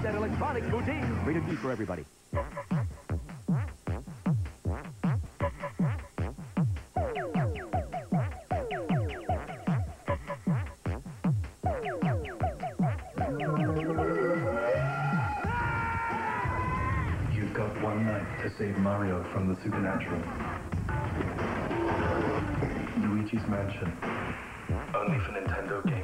that electronic poutine. Rated B for everybody. You've got one night to save Mario from the supernatural. Luigi's Mansion. Only for Nintendo games.